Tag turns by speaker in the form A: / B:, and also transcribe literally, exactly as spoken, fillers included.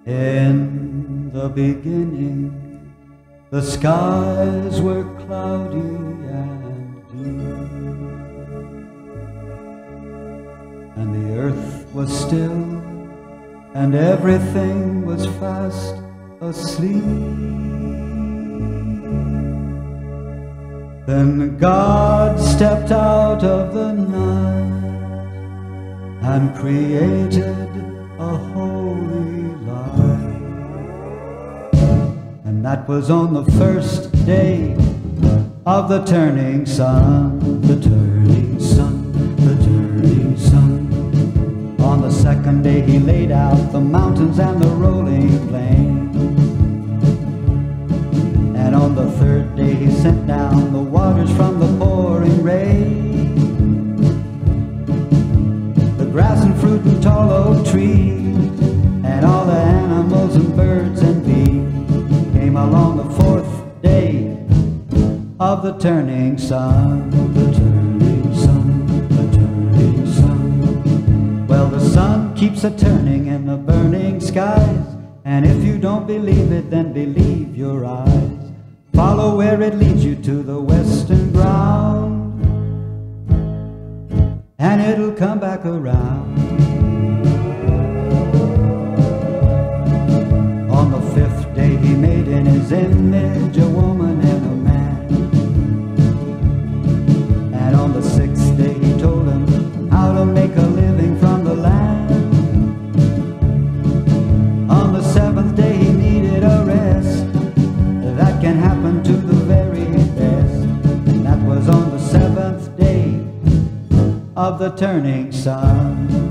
A: In the beginning, the skies were cloudy and deep, and the earth was still, and everything was fast asleep. Then God stepped out of the night and created a holy light. And that was on the first day of the turning sun, the turning sun, the turning sun. On the second day he laid out the mountains and the rolling plain. And on the third day he sent down the waters from the pouring rain. The grass and fruit and tall oak trees, and all the animals and birds and bees came along the fourth day of the turning sun, the turning sun, the turning sun. Well, the sun keeps a-turning in the burning skies, and if you don't believe it, then believe your eyes. Follow where it leads you to the western ground, and it'll come back around. On the fifth day he made in his image a woman and a man. And on the sixth day he told him how to make a living from the land. On the seventh day he needed a rest that can happen to the very best. And that was on the seventh day of the turning sun.